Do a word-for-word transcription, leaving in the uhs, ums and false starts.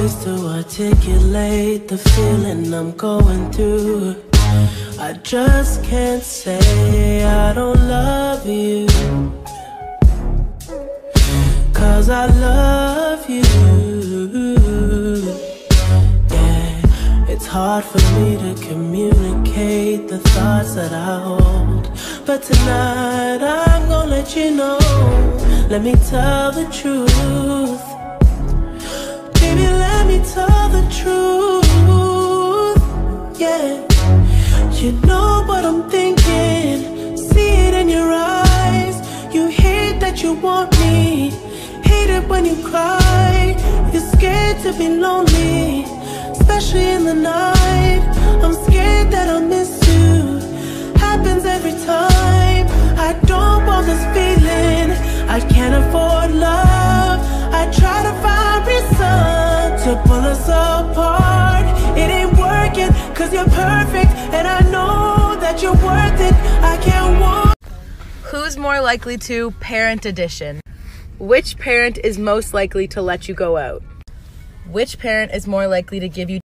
ways to articulate the feeling I'm going through. I just can't say I don't love you, 'cause I love you. Yeah, it's hard for me to communicate the thoughts that I hold, but tonight I'm gonna let you know. Let me tell the truth. Baby, let me tell the truth. Yeah, you know what I'm thinking, see it in your eyes. You hate that you want me, hate it when you cry. You're scared to be lonely, especially in the night. I'm scared that I'll miss you, happens every time. I don't want this feeling, I can't afford love. I try to find reason to pull us apart. It ain't working, 'cause you're perfect, and I know that you're worth it. I can't want. Who's more likely to? Parent edition. Which parent is most likely to let you go out? Which parent is more likely to give you